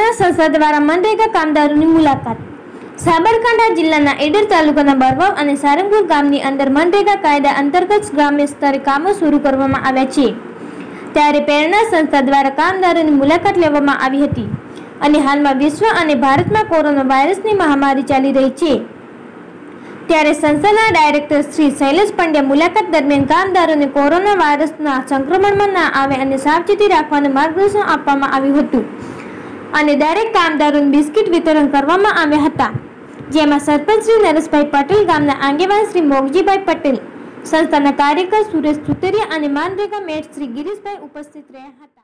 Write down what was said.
પ્રેરણા સંસ્થા દ્વારા મનરેગા કામદારોની મુલાકાત। સાબરકાંઠા જિલ્લાના ઈડર તાલુકાના બરવાવ અને સારંગપુર ગામની અંદર મનરેગા કાયદા અંતર્ગત ગ્રામ્ય સ્તરે કામો શરૂ કરવામાં આવ્યા છે। ત્યારે પ્રેરણા સંસ્થા દ્વારા કામદારોની મુલાકાત લેવામાં આવી હતી અને હાલમાં વિશ્વ અને ભારતમાં કોરોના વાયરસની મહામારી ચાલી રહી છે। ત્યારે સંસ્થાના ડાયરેક્ટર શ્રી શૈલેષ પંડ્યા મુલાકાત દરમિયાન કામદારોને કોરોના વાયરસના સંક્રમણમાં ન આવે અને સાવચેતી રાખવાનું માર્ગદર્શન આપવામાં આવ્યું હતું અને દરેક કામદારોને બિસ્કિટ વિતરણ કરવામાં આવ્યા હતા, જેમાં સરપંચ શ્રી નરેશભાઈ પટેલ, ગામના આગેવાન શ્રી મોગજીભાઈ પટેલ, સંસ્થાના કાર્યકર સુરેશ સુતરિયા અને મનરેગા મેટ શ્રી ગિરીશભાઈ ઉપસ્થિત રહ્યા હતા।